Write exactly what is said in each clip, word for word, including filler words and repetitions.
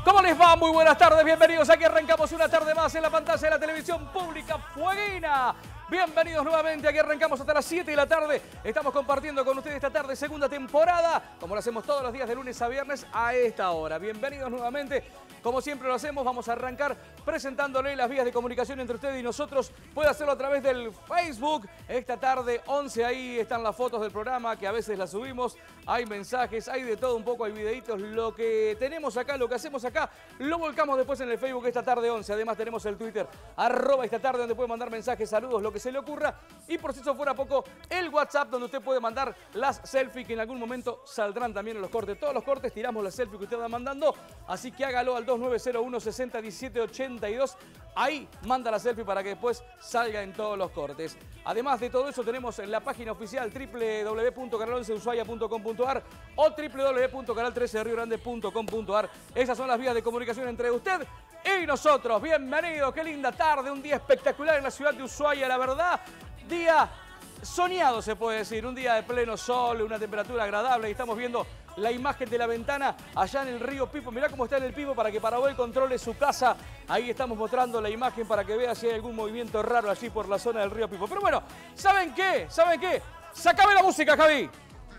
¿Cómo les va? Muy buenas tardes, bienvenidos. Aquí arrancamos una tarde más en la pantalla de la televisión pública Fueguina. Bienvenidos nuevamente, aquí arrancamos hasta las siete de la tarde. Estamos compartiendo con ustedes esta tarde, segunda temporada, como lo hacemos todos los días de lunes a viernes a esta hora. Bienvenidos nuevamente. Como siempre lo hacemos, vamos a arrancar presentándole las vías de comunicación entre usted y nosotros. Puede hacerlo a través del Facebook. Esta tarde, once, ahí están las fotos del programa, que a veces las subimos. Hay mensajes, hay de todo un poco, hay videitos. Lo que tenemos acá, lo que hacemos acá, lo volcamos después en el Facebook esta tarde, once. Además tenemos el Twitter, arroba esta tarde, donde puede mandar mensajes, saludos, lo que se le ocurra. Y por si eso fuera poco, el WhatsApp, donde usted puede mandar las selfies, que en algún momento saldrán también en los cortes. Todos los cortes tiramos las selfies que usted va mandando, así que hágalo al dos nueve cero uno, sesenta, diecisiete, ochenta y dos. Ahí manda la selfie para que después salga en todos los cortes. Además de todo eso, tenemos en la página oficial doble u doble u doble u punto canal once de ushuaia punto com punto ar o doble u doble u doble u punto canal trece de río grande punto com punto ar. Esas son las vías de comunicación entre usted y nosotros. Bienvenidos, qué linda tarde, un día espectacular en la ciudad de Ushuaia, la verdad. Día soñado, se puede decir, un día de pleno sol, una temperatura agradable. Y estamos viendo la imagen de la ventana allá en el río Pipo. Mirá cómo está en el Pipo para que Paraguay controle su casa. Ahí estamos mostrando la imagen para que vea si hay algún movimiento raro allí por la zona del río Pipo. Pero bueno, ¿saben qué? ¿Saben qué? ¡Sácame la música, Javi!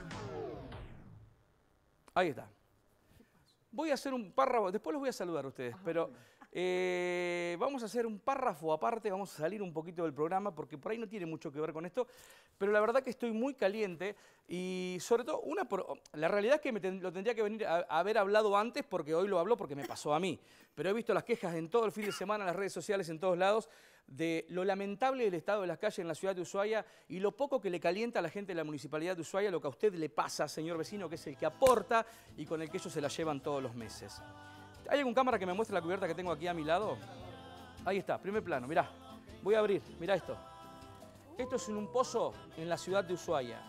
Ahí está. Voy a hacer un párrafo, después los voy a saludar a ustedes, pero eh, vamos a hacer un párrafo aparte, vamos a salir un poquito del programa porque por ahí no tiene mucho que ver con esto, pero la verdad que estoy muy caliente y sobre todo, una por, la realidad es que me ten, lo tendría que venir a, a haber hablado antes porque hoy lo habló porque me pasó a mí, pero he visto las quejas en todo el fin de semana en las redes sociales, en todos lados, de lo lamentable del estado de las calles en la ciudad de Ushuaia y lo poco que le calienta a la gente de la municipalidad de Ushuaia, lo que a usted le pasa, señor vecino, que es el que aporta y con el que ellos se la llevan todos los meses. ¿Hay algún cámara que me muestre la cubierta que tengo aquí a mi lado? Ahí está, primer plano, mirá. Voy a abrir, mirá esto. Esto es en un pozo en la ciudad de Ushuaia.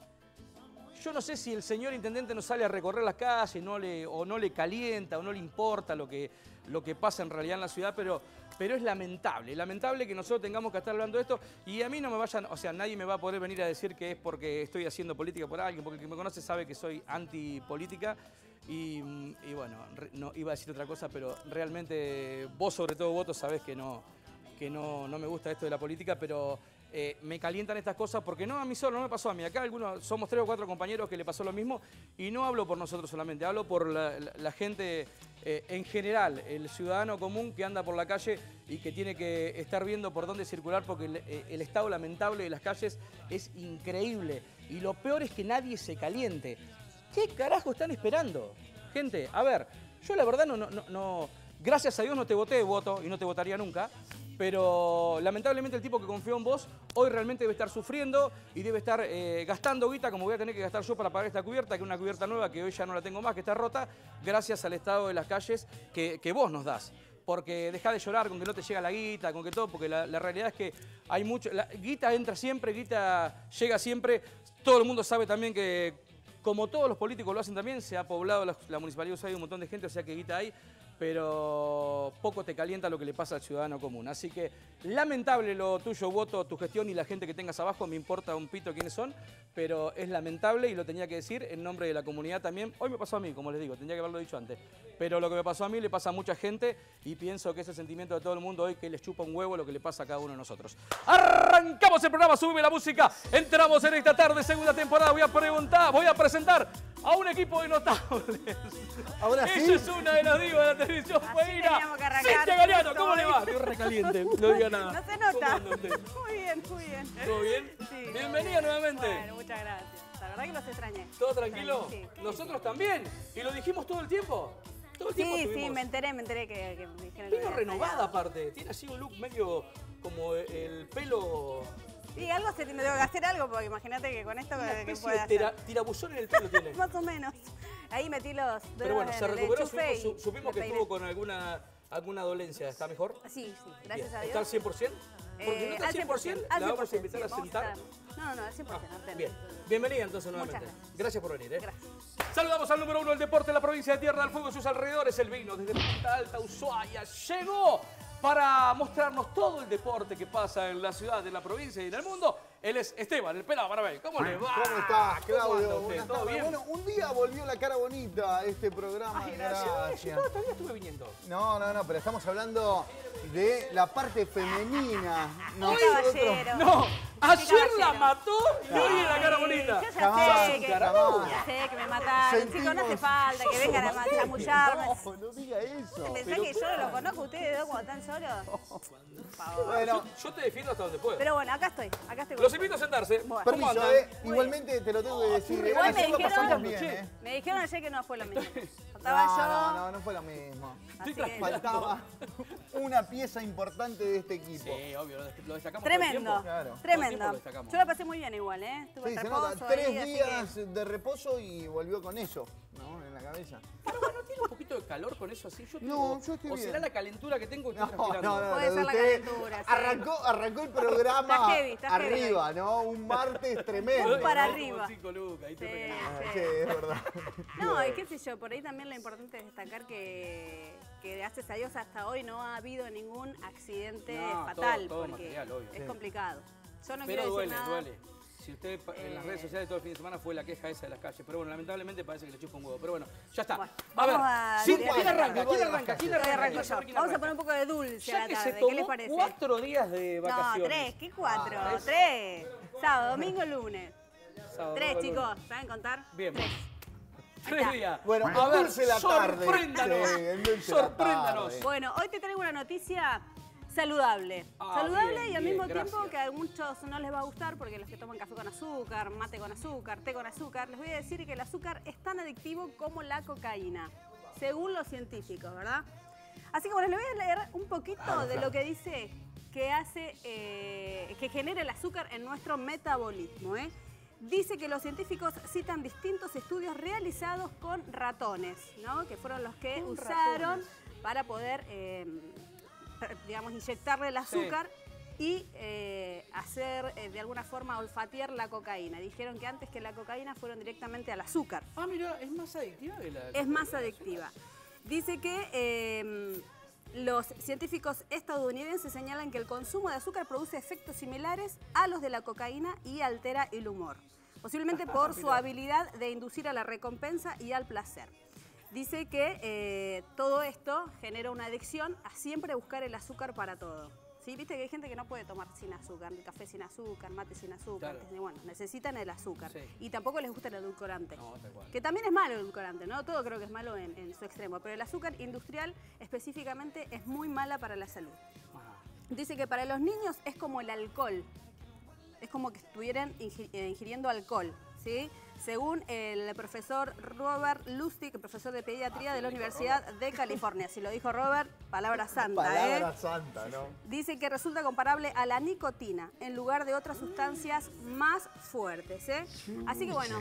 Yo no sé si el señor intendente no sale a recorrer las calles no le, o no le calienta o no le importa lo que, lo que pasa en realidad en la ciudad, pero, pero es lamentable, lamentable que nosotros tengamos que estar hablando de esto y a mí no me vayan, o sea, nadie me va a poder venir a decir que es porque estoy haciendo política por alguien, porque el que me conoce sabe que soy antipolítica y, y bueno, no, iba a decir otra cosa, pero realmente vos sobre todo, Voto, sabés que no, que no, no me gusta esto de la política, pero Eh, me calientan estas cosas porque no a mí solo, no me pasó a mí. Acá algunos, somos tres o cuatro compañeros que le pasó lo mismo y no hablo por nosotros solamente, hablo por la, la, la gente eh, en general, el ciudadano común que anda por la calle y que tiene que estar viendo por dónde circular porque el, el estado lamentable de las calles es increíble y lo peor es que nadie se caliente. ¿Qué carajo están esperando? Gente, a ver, yo la verdad no, no, no, no gracias a Dios no te voté, Voto, y no te votaría nunca. Pero lamentablemente el tipo que confió en vos hoy realmente debe estar sufriendo y debe estar eh, gastando guita como voy a tener que gastar yo para pagar esta cubierta, que es una cubierta nueva que hoy ya no la tengo más, que está rota, gracias al estado de las calles que, que vos nos das. Porque dejá de llorar con que no te llega la guita, con que todo, porque la, la realidad es que hay mucho, la guita entra siempre, guita llega siempre, todo el mundo sabe también que como todos los políticos lo hacen también, se ha poblado la, la municipalidad de Ushuaia, hay un montón de gente, o sea que guita hay, pero poco te calienta lo que le pasa al ciudadano común. Así que lamentable lo tuyo, Voto, tu gestión y la gente que tengas abajo, me importa un pito quiénes son, pero es lamentable y lo tenía que decir en nombre de la comunidad también. Hoy me pasó a mí, como les digo, tendría que haberlo dicho antes, pero lo que me pasó a mí le pasa a mucha gente y pienso que ese sentimiento de todo el mundo hoy que les chupa un huevo lo que le pasa a cada uno de nosotros. Arrancamos el programa, súbeme la música, entramos en esta tarde, segunda temporada, voy a preguntar, voy a presentar a un equipo de notables. Ahora sí. Ella es una de las divas de la televisión Fueguina. Cintia Galeano, ¿cómo le va? Estoy recaliente, no diga nada. No se nota. Muy bien, muy bien. ¿Todo bien? Sí. Bienvenida nuevamente. Bueno, muchas gracias. La verdad que los extrañé. ¿Todo tranquilo? Sí. Nosotros también. Y lo dijimos todo el tiempo. Todo el tiempo Sí, estuvimos. sí, me enteré, me enteré que, que me dijeron que Vino había renovada extrañado. aparte. Tiene así un look medio como el pelo... Sí, algo se me tengo que hacer algo, porque imagínate que con esto Una que especie puede de hacer. tira, tirabuzón en el pelo tiene. Más o menos. Ahí metí los dedos Pero bueno, se en el recuperó, enchufe supimos, y supimos que me estuvo peiné. con alguna, alguna dolencia. ¿Está mejor? Sí, sí, gracias Bien. a Dios. ¿Está al cien por ciento? Porque Eh, no está al cien por ciento, al la vamos a cien por ciento, invitar a sí, vamos sentar. estar- No, no, al cien por ciento. Ah, apenas. bien, bienvenida entonces Muchas nuevamente. gracias. Gracias por venir. ¿eh? Gracias. Saludamos al número uno del deporte de la provincia de Tierra del Fuego y sus alrededores. El vino desde Punta Alta, Ushuaia. Llegó para mostrarnos todo el deporte que pasa en la ciudad, en la provincia y en el mundo. Él es Esteban, el pelado Barabel. ¿Cómo le va? ¿Cómo estás, Claudio? ¿Cómo Buenas ¿Todo tardes. bien? Bueno, un día volvió la cara bonita a este programa. Ay, gracias. Gracias. Yo todavía estuve viniendo. No, no, no, pero estamos hablando de la parte femenina. caballero. No, ayer caballero. la mató y hoy es la cara bonita. Yo ya Jamás, sé que, jamás. ya sé que me mataron. Sentimos- Chicos, no hace falta que vengan a chamucharme. No, no diga eso. ¿Pensás que yo lo conozco a ustedes dos cuando están solos? Por favor. Bueno, Yo te defiendo hasta donde puedo. Pero bueno, acá estoy. Acá estoy. Los invito a sentarse. Bueno. ¿Cómo permiso, andan? eh. Igualmente te lo tengo que decir. Igual ayer me lo dijeron- pasamos bien, eh. Me dijeron ayer que no fue lo mismo. No, Faltaba yo. no, no, no fue lo mismo. Así que, Faltaba una pieza importante de este equipo. Sí, obvio, lo dest- lo destacamos todo el tremendo, tiempo. Claro. Todo el tiempo tremendo. lo destacamos. Yo la pasé muy bien igual, ¿eh? Estuve Sí, en se reposo nota. Tres ahí, así días de reposo y volvió con eso, ¿no? En la cabeza. Pero bueno, ¿tiene un poquito de calor con eso así? Yo No, tengo- yo estoy ¿O bien. será la calentura que tengo y No, estoy no, transpirando? no, Puede lo de ser la usted calentura, sí. Arrancó, arrancó el programa Está heavy, está heavy arriba, ¿no? Un martes tremendo. Un para Como arriba. cinco lucas, ahí te Sí, pegan. Ah, sí. sí, es verdad. No, y qué sé yo, por ahí también lo importante es destacar que, que gracias a Dios hasta hoy no ha habido ningún accidente No, fatal, todo- todo porque material, obvio. es Sí. complicado. Yo no Pero quiero duele, decir nada. duele. Si usted pa- en las Eh. redes sociales todo el fin de semana fue la queja esa de las calles. Pero bueno, lamentablemente parece que le chupa un huevo. Pero bueno, ya está. Bueno, a ver, vamos a- sí, Igual, ¿quién arranca? igual ¿Quién de arranca? las ¿Quién Hoy arranca? arranco Quiero yo. saber quién Vamos a arranca. poner un poco de dulce a Ya la que se tarde. tomó ¿Qué les parece? cuatro días de No, vacaciones. tres. ¿Qué cuatro? Ah, tres. tres. Sábado, domingo, lunes. Sábado, Tres, domingo, chicos. lunes. ¿Saben contar? Bien. Tres. Tres está. días. Bueno, a ver, endulce la tarde. sorpréndanos. Sí, endulce la sorpréndanos. tarde. Bueno, hoy te traigo una noticia saludable. Ah, saludable bien, y al bien, mismo gracias. tiempo que a muchos no les va a gustar porque los que toman café con azúcar, mate con azúcar, té con azúcar, les voy a decir que el azúcar es tan adictivo como la cocaína, según los científicos, ¿verdad? Así que bueno, les voy a leer un poquito de lo que dice que hace, eh, que genera el azúcar en nuestro metabolismo, ¿eh? Dice que los científicos citan distintos estudios realizados con ratones, ¿no? Que fueron los que Con usaron para poder, eh, digamos, inyectarle el azúcar y eh, hacer eh, de alguna forma olfatear la cocaína. Dijeron que antes que la cocaína fueron directamente al azúcar. Ah, mira, es más adictiva que la... Es más adictiva. Dice que eh, los científicos estadounidenses señalan que el consumo de azúcar produce efectos similares a los de la cocaína y altera el humor, posiblemente por su habilidad de inducir a la recompensa y al placer. Dice que eh, todo esto genera una adicción a siempre buscar el azúcar para todo. ¿Sí? Viste que hay gente que no puede tomar sin azúcar, ni café sin azúcar, mate sin azúcar. Claro. que, bueno, necesitan el azúcar. Sí. Y tampoco les gusta el edulcorante. No, tal cual. Que también es malo el edulcorante, ¿no? Todo creo que es malo en, en su extremo. Pero el azúcar industrial específicamente es muy mala para la salud. Ajá. Dice que para los niños es como el alcohol. Es como que estuvieran ingi- eh, ingiriendo alcohol, ¿sí? Según el profesor Robert Lustig, profesor de pediatría Ah, de la lo dijo Universidad de California. Si lo dijo Robert, palabra santa, Palabra ¿eh? santa, ¿no? Dice que resulta comparable a la nicotina en lugar de otras sustancias más fuertes, ¿eh? Así que bueno,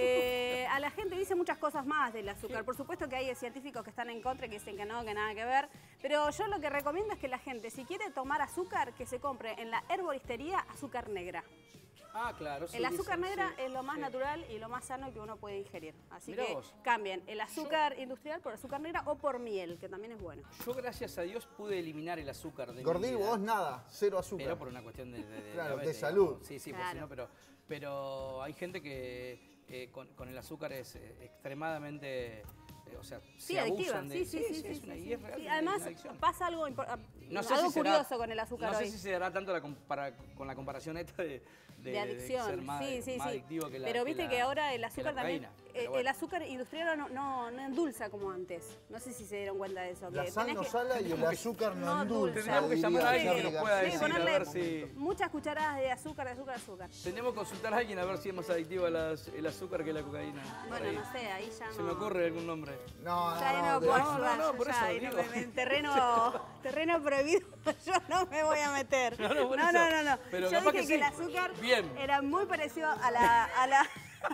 eh, a la gente dice muchas cosas más del azúcar. Por supuesto que hay científicos que están en contra y que dicen que no, que nada que ver. Pero yo lo que recomiendo es que la gente, si quiere tomar azúcar, que se compre en la herboristería azúcar negra. Ah, claro. sí, El azúcar dicen, negra sí, es lo más sí. natural y lo más sano que uno puede ingerir. Así Mirá que vos. cambien el azúcar industrial por azúcar negra o por miel, que también es bueno. Yo, gracias a Dios, pude eliminar el azúcar de mi Gordillo, vida. vos nada, cero azúcar. Pero por una cuestión de, de, de Claro, de diabetes, salud. digamos. Sí, sí, Claro. por si no, pero, pero hay gente que eh, con, con el azúcar es eh, extremadamente... eh, o sea, Sí, se adictiva. abusan de... Sí, sí, sí. sí, es sí, una, sí. y es real. Sí, una- además, una adicción. pasa algo, impor- No sé algo si será- curioso con el azúcar No hoy. sé si se dará tanto la compara- con la comparación esta de, de, de adicción, ser más, sí, sí, más sí. adictivo que la Pero viste la- que ahora el que la azúcar también, cocaína. eh, Pero bueno. el azúcar industrial no, no, no endulza como antes. No sé si se dieron cuenta de eso. La que sal tenés no que- sala y el Como que- azúcar no no endulza. Tendríamos que diría llamar a alguien que Charlie nos pueda García. Sí, decir, a ponerle ver si... muchas cucharadas de azúcar, de azúcar, de azúcar. Tenemos que consultar a alguien a ver si es más adictivo las- el azúcar que la cocaína. Por Bueno, ahí. no sé, ahí ya no... Se me ocurre algún nombre. No, Ya ahí no, no, no, puedo de- no, ayudar, no, yo por ya eso ahí no digo. me- en terreno, terreno prohibido yo no me voy a meter. No, no, por no, eso. no, no, no. Pero Yo capaz dije que que, el sí. azúcar Bien. era muy parecido a la... A la...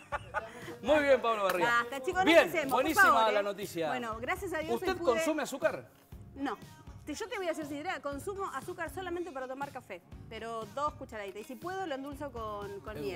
Muy bien, Pablo Barriga. Basta, chicos, no bien, empecemos, por buenísima favor, la ¿eh? noticia. Bueno, gracias a Dios ¿Usted hoy pude- consume azúcar? No. Te- Yo te voy a decir sincera, consumo azúcar solamente para tomar café, pero dos cucharaditas. Y si puedo, lo endulzo con, con miel. Edulcorante.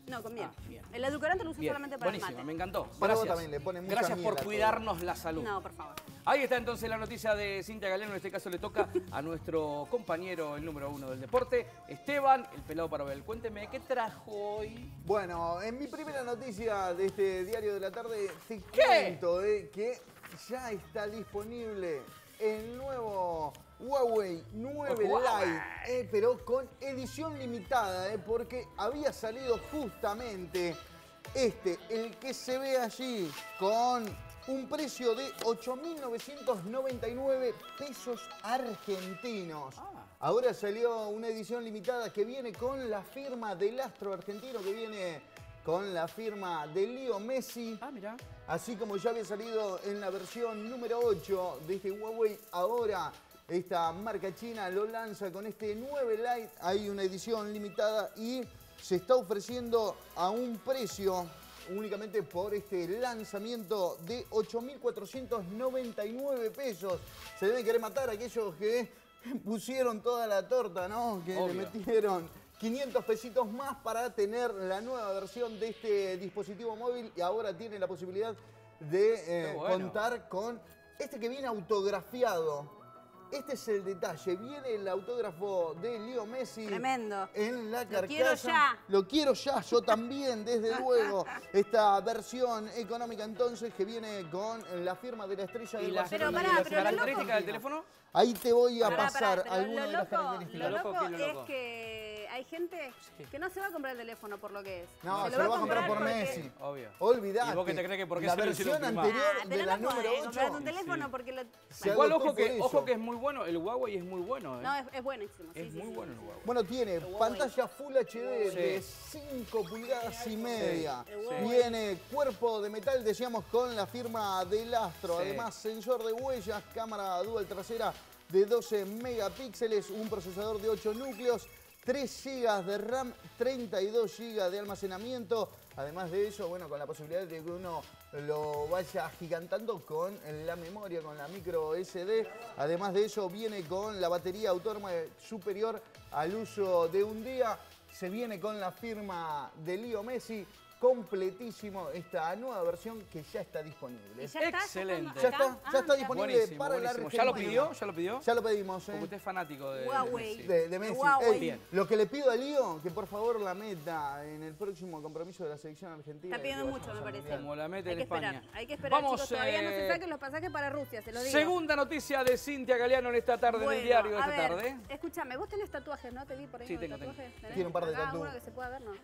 No, con miel. Ah, bien. El edulcorante lo uso Bien, solamente para buenísimo, el mate. me encantó. Para vos Gracias. también le pone mucha Gracias miel por a todo. cuidarnos la salud. No, por favor. Ahí está entonces la noticia de Cintia Galeano. En este caso le toca a nuestro compañero, el número uno del deporte, Esteban, el pelado para ver. Cuénteme, ¿qué trajo hoy? Bueno, en mi primera noticia de este diario de la tarde te ¿Qué? cuento eh, que ya está disponible el nuevo Huawei nueve Huawei. Lite, eh, pero con edición limitada, eh, porque había salido justamente este, el que se ve allí, con un precio de ocho mil novecientos noventa y nueve pesos argentinos. Ah. Ahora salió una edición limitada que viene con la firma del astro argentino, que viene con la firma de Leo Messi. Ah, mirá. Así como ya había salido en la versión número ocho de este Huawei, ahora esta marca china lo lanza con este nueve Lite. Hay una edición limitada y se está ofreciendo a un precio únicamente por este lanzamiento de ocho mil cuatrocientos noventa y nueve pesos. Se deben querer matar a aquellos que pusieron toda la torta, ¿no? Que Obvio. le metieron quinientos pesitos más para tener la nueva versión de este dispositivo móvil y ahora tiene la posibilidad de eh, Qué bueno. contar con este que viene autografiado. Este es el detalle, viene el autógrafo de Leo Messi. Tremendo. En la Lo carcasa. quiero ya. Lo quiero ya, yo también, desde luego. Esta versión económica entonces que viene con la firma de la estrella ¿Y del las, Pero Barcelona. pará, y la pero lo características loco- del teléfono? Ahí te voy a Pará, pasar pará, pero algunas lo de las loco, características. lo Lo loco, loco ¿qué es lo es loco? que hay gente Sí. que no se va a comprar el teléfono por lo que es. No, se, lo va a comprar por porque- Messi. Obvio. Olvidate. ¿Y vos qué te crees que por qué la se lo versión hicieron firmar? anterior Ah, de pero la no número podés comprarte ocho. un teléfono Sí. porque lo... Se Igual adoptó ojo que, por eso. ojo que es muy bueno, el Huawei es muy bueno. ¿eh? No, es, es buenísimo. sí, es sí, muy sí. bueno el Huawei. Bueno, tiene Huawei. pantalla Full H D Sí. de cinco pulgadas y media. El Huawei. Viene cuerpo de metal, decíamos, con la firma del astro. Sí. Además, sensor de huellas, cámara dual trasera de doce megapíxeles, un procesador de ocho núcleos, tres gigas de RAM, treinta y dos gigas de almacenamiento. Además de eso, bueno, con la posibilidad de que uno lo vaya agigantando con la memoria, con la micro S D. Además de eso, viene con la batería autónoma superior al uso de un día. Se viene con la firma de Leo Messi. Completísimo esta nueva versión que ya está disponible. ¿Y ya está? Excelente. Ya acá? está, ya Ah, está mira. disponible Buenísimo, para la buenísimo. Argentina. ¿Ya lo pidió? ¿Ya lo pidió? Ya lo pedimos, ¿eh? Porque usted es fanático de, de Huawei. Messi. De, de Messi. Huawei. Ey, Bien. lo que le pido a Lío, que por favor la meta en el próximo compromiso de la selección argentina. Está pidiendo y que mucho, vayamos me al parece. Mundial. Como la mete Hay en que esperar, España. hay que esperar, Vamos, chicos. Todavía no se eh, saquen los pasajes para Rusia, se lo digo. Segunda noticia de Cintia Galeano en esta tarde, en Bueno, el diario de a esta ver, tarde. escúchame, vos tenés tatuajes, ¿no? Te vi por ahí Sí, con tengo, tengo. tatuajes. ¿Tenés? Tiene un par de Acá, tatu. uno que se pueda ver, ¿no?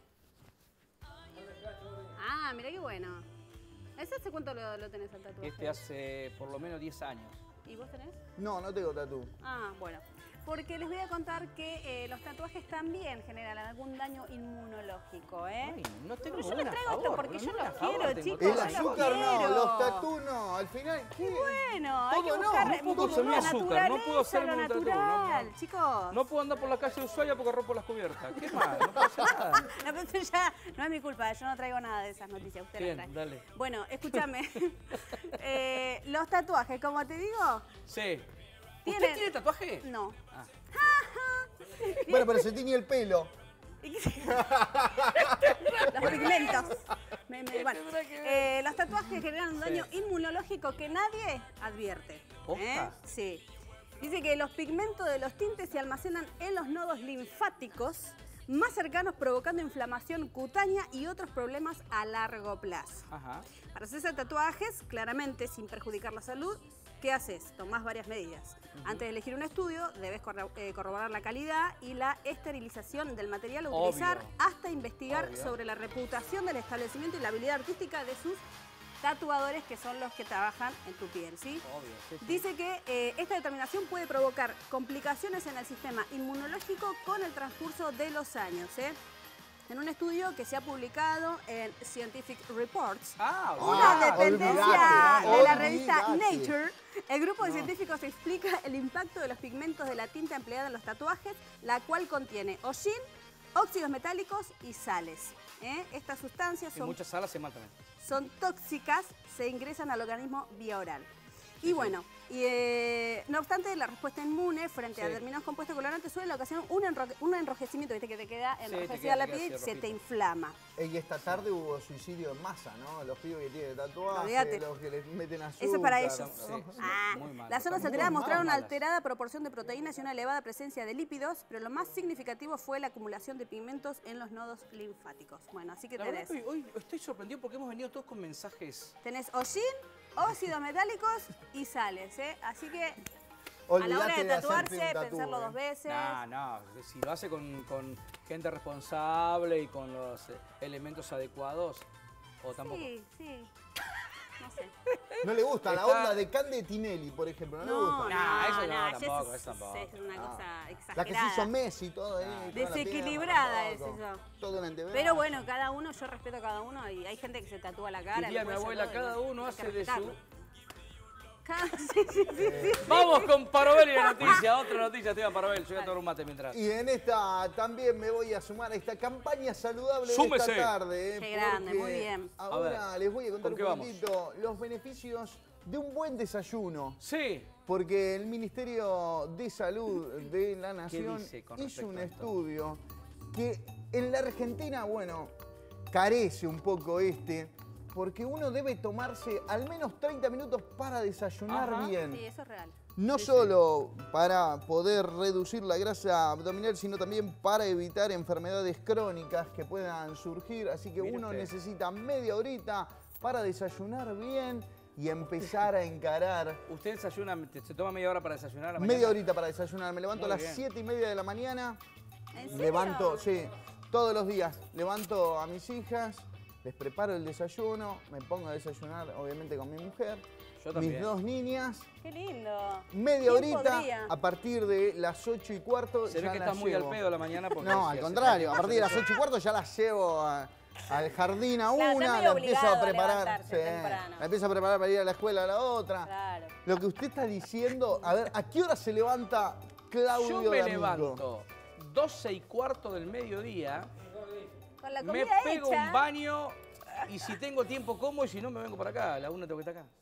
Ah, mirá qué bueno. ¿Ese hace cuánto lo, lo tenés al tatuaje? Este hace por lo menos diez años. ¿Y vos tenés? No, no tengo tatú. Ah, bueno. Porque les voy a contar que eh, los tatuajes también generan algún daño inmunológico, ¿eh? Ay, no tengo Pero yo les una a traigo esto favor, porque no, yo no, a los favor quiero, tengo. chicos. El yo los azúcar no, quiero. los tatú no. Al final, ¿qué? Bueno, hay que Todo no, buscar no puedo todo consumir la azúcar, no puedo naturaleza, hacerme lo un tatú, no natural, puedo. chicos. No puedo andar por la calle de Ushuaia porque rompo las cubiertas. ¿Qué más? No puedo hacer nada. No, pero eso ya no es mi culpa, yo no traigo nada de esas noticias, usted Bien, las trae. dale. Bueno, escúchame. Eh, los tatuajes, como te digo, Sí. ¿Usted Tiene- tiene tatuaje? no. Ah. Bueno, pero se tiñe el pelo. Los pigmentos. Me- me- bueno, eh, los tatuajes generan un daño inmunológico que nadie advierte. ¿eh? ¿Posta? Sí. Dice que los pigmentos de los tintes se almacenan en los nodos linfáticos más cercanos, provocando inflamación cutánea y otros problemas a largo plazo. Ajá. Para hacerse tatuajes, claramente sin perjudicar la salud, ¿qué haces? Tomás varias medidas. Antes de elegir un estudio, debes corro- eh, corroborar la calidad y la esterilización del material a utilizar, Obvio. hasta investigar Obvio. sobre la reputación del establecimiento y la habilidad artística de sus tatuadores, que son los que trabajan en tu piel, ¿sí? Obvio, sí, sí. Dice que eh, esta determinación puede provocar complicaciones en el sistema inmunológico con el transcurso de los años, ¿eh? En un estudio que se ha publicado en Scientific Reports, Ah, una Ah, dependencia olvidate, de la revista olvidate. Nature, el grupo de científicos explica el impacto de los pigmentos de la tinta empleada en los tatuajes, la cual contiene hollín, óxidos metálicos y sales. ¿eh? Estas sustancias en son, muchas salas se matan. son tóxicas, se ingresan al organismo vía oral. Y bueno, y, eh, no obstante, la respuesta inmune frente sí. a determinados compuestos colorantes suele ocasionar un, enroje, un enrojecimiento, viste que te queda enrojecida sí, queda, la piel y se te inflama. Y esta tarde hubo suicidio en masa, ¿no? Los pibes que tienen tatuajes, los que les meten azúcar. Eso es para ellos. Sí, ah, muy mal, las zonas alteradas mostraron una alterada proporción de proteínas y una elevada presencia de lípidos, pero lo más significativo fue la acumulación de pigmentos en los nodos linfáticos. Bueno, así que la tenés... Verdad, hoy, hoy estoy sorprendido porque hemos venido todos con mensajes. Tenés hollín, óxidos metálicos y sales, ¿eh? Así que Olvidate a la hora de tatuarse, de pensarlo dos veces. No, no, si lo hace con, con gente responsable y con los elementos adecuados, o tampoco. Sí, sí. No sé. No le gusta Está... la onda de Cande Tinelli, por ejemplo, no, no le gusta. No, no, eso no, no, tampoco, es, eso tampoco. Es una no. cosa exagerada. La que se hizo Messi, todo ahí. No. toda la Desequilibrada tierra, es eso. Todo el antebrazo. Pero bueno, cada uno, yo respeto a cada uno y hay gente que se tatúa la cara. Diría mi abuela, cada uno hace de su... Cada... Sí, sí, sí, sí. Vamos con Parobel y la noticia, otra noticia, Esteban Parobel, yo voy a tomar un mate mientras. Y en esta también me voy a sumar a esta campaña saludable Súmese. de esta tarde. Qué grande, muy bien. Ahora les voy a contar ¿con un poquito los beneficios de un buen desayuno. Sí. Porque el Ministerio de Salud de la Nación hizo un estudio que en la Argentina, bueno, carece un poco este, porque uno debe tomarse al menos treinta minutos para desayunar Ajá. bien. Sí, eso es real. No sí, solo sí. para poder reducir la grasa abdominal, sino también para evitar enfermedades crónicas que puedan surgir. Así que Mire uno usted. necesita media horita para desayunar bien y empezar a encarar. ¿Usted desayuna, se toma media hora para desayunar a la Media mañana? horita para desayunar. Me levanto Muy a las bien. siete y media de la mañana. ¿En serio? Levanto, sí, todos los días. Levanto a mis hijas, les preparo el desayuno, me pongo a desayunar obviamente con mi mujer. Yo también. Mis dos niñas. Qué lindo. Media horita podría? a partir de las ocho y cuarto. Se ya ve que las estás muy llevo. al pedo a la mañana. Porque No, al contrario, a partir de las ocho y cuarto ya las llevo a, al jardín a Claro, una, está la medio empiezo a obligado a preparar. levantarse temprano. La empiezo a preparar para ir a la escuela a la otra. Claro. Lo que usted está diciendo, a ver, ¿a qué hora se levanta Claudio Yo me D'Amico? levanto doce y cuarto del mediodía, Con la me comida pego hecha. un baño y si tengo tiempo como y si no me vengo para acá. A la una tengo que estar acá.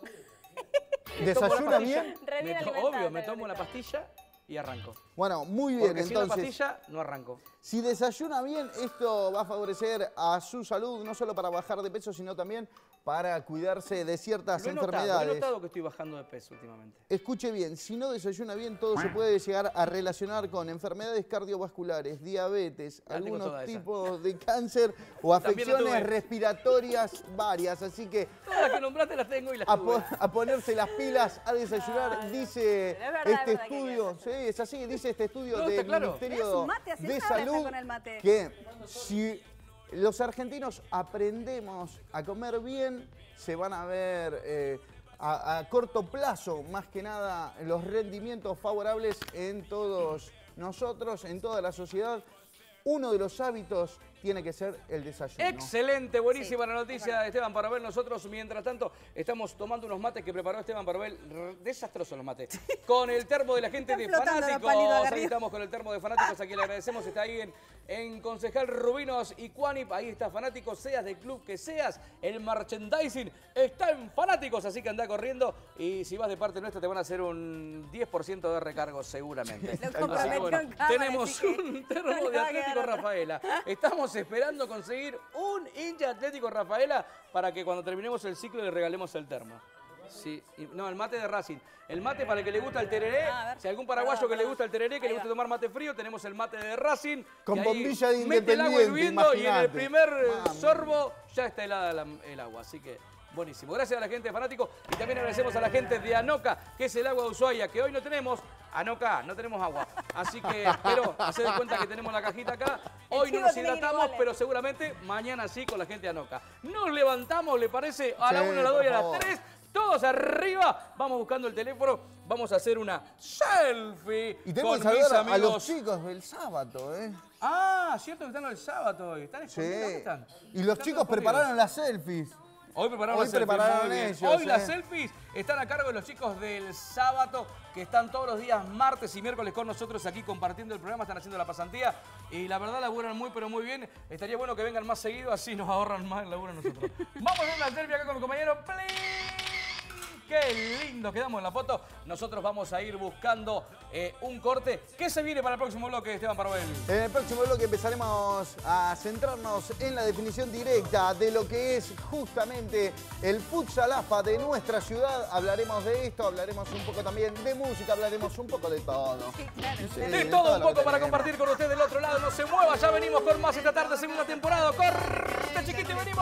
¿Desayuna bien? Re bien Me to- alimentado, obvio, me re tomo una alimentado. pastilla y arranco. Bueno, muy bien, Porque sin la entonces. pastilla no arranco. Si desayuna bien, esto va a favorecer a su salud, no solo para bajar de peso, sino también para cuidarse de ciertas Lo he notado, enfermedades. he notado que estoy bajando de peso últimamente. Escuche bien, si no desayuna bien, todo se puede llegar a relacionar con enfermedades cardiovasculares, diabetes, La tengo algunos toda esa. tipos de cáncer o También la afecciones tuve. respiratorias varias. Así que Todas las que nombraste las tengo y las a, tuve. po- a ponerse las pilas, a desayunar, Ay, dice pero es verdad, este es verdad que estudio, hay que sí, es así, dice este estudio No, está del claro. Tenés Ministerio un mate, hace de una hora Salud, está con el mate. que si los argentinos aprendemos a comer bien, se van a ver eh, a, a corto plazo, más que nada, los rendimientos favorables en todos nosotros, en toda la sociedad. Uno de los hábitos tiene que ser el desayuno. Excelente, buenísima Sí, la noticia de Esteban Parobel. Nosotros, mientras tanto, estamos tomando unos mates que preparó Esteban Parobel. R- Desastrosos los mates. Con el termo de la gente Están de flotando los Fanáticos. palitos acá Ahí arriba. estamos con el termo de Fanáticos, a quien le agradecemos. Está ahí en, en Concejal Rubinos y Cuanip. Ahí está Fanáticos, seas del club que seas. El merchandising está en Fanáticos, así que anda corriendo. Y si vas de parte nuestra, te van a hacer un diez por ciento de recargo seguramente. Lo Así que, comprometió bueno, en cámara, tenemos así que un no termo le de va a Atlético quedar otra. Rafaela. Estamos esperando conseguir un hincha Atlético Rafaela para que cuando terminemos el ciclo le regalemos el termo. Sí, y- no, el mate de Racing. El mate para el que le gusta el tereré. Ah, a ver. Si algún paraguayo Perdón, que le perdón. gusta el tereré, que Ahí le gusta va. tomar mate frío, tenemos el mate de Racing. Con Y ahí bombilla de mete el agua Independiente, hirviendo y en el imagínate. primer eh, Mamá. sorbo ya está helada la- el agua. Así que buenísimo. Gracias a la gente de Fanático y también agradecemos a la gente de Anoca, que es el agua de Ushuaia, que hoy no tenemos. Anoca, no tenemos agua. Así que, pero haced de cuenta que tenemos la cajita acá. Hoy no chivo nos tiene que ir hidratamos, igual, eh. pero seguramente mañana sí con la gente de Anoca. Nos levantamos, ¿le parece? A la Sí, una, a la dos por y a las favor. tres. Todos arriba. Vamos buscando el teléfono. Vamos a hacer una selfie Y tenemos con que mis saludar a amigos. los chicos del sábado, ¿eh? Ah, cierto que están el sábado hoy. ¿Están Sí. escondidos? ¿Dónde están? Y los Están chicos todos prepararon las selfies. Hoy prepararon Hoy las selfies, prepararon muy bien. ellos, Hoy eh. las selfies están a cargo de los chicos del sábado, que están todos los días martes y miércoles con nosotros aquí compartiendo el programa, están haciendo la pasantía y la verdad laburan muy pero muy bien. Estaría bueno que vengan más seguido, así nos ahorran más el laburo a nosotros. Vamos a hacer una selfie acá con mi compañero. ¡Plin! Qué lindo quedamos en la foto. Nosotros vamos a ir buscando eh, un corte. ¿Qué se viene para el próximo bloque, Esteban Parabel? En el próximo bloque empezaremos a centrarnos en la definición directa de lo que es justamente el futsal A F A de nuestra ciudad. Hablaremos de esto, hablaremos un poco también de música, hablaremos un poco de todo. Sí, claro. Sí, De todo un poco para compartir con usted del otro lado. No se mueva, ya venimos con más esta tarde, segunda temporada. ¡Corte, chiquito, y venimos!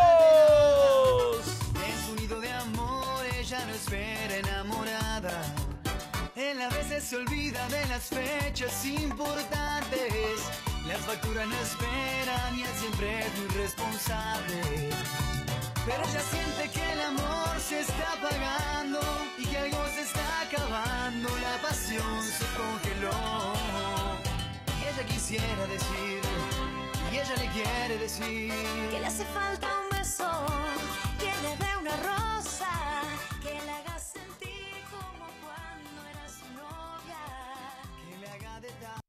En su nido de amor ella no espera enamorada. Él a veces se olvida de las fechas importantes. Las facturas no esperan y él siempre es muy responsable. Pero ella siente que el amor se está apagando y que algo se está acabando. La pasión se congeló. Y ella quisiera decir, y ella le quiere decir que le hace falta un beso, que le dé una rosa, que le haga sentir como cuando era su novia, que le haga de tal.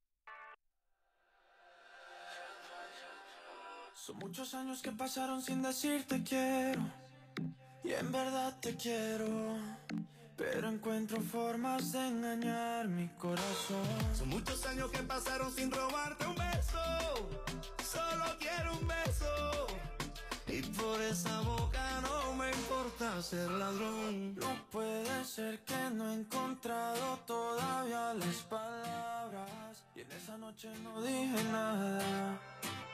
Son muchos años que pasaron sin decirte quiero, y en verdad te quiero, pero encuentro formas de engañar mi corazón. Son muchos años que pasaron sin robarte un beso, solo quiero un beso, y por esa boca no me importa ser ladrón. No puede ser que no he encontrado todavía las palabras, y en esa noche no dije nada.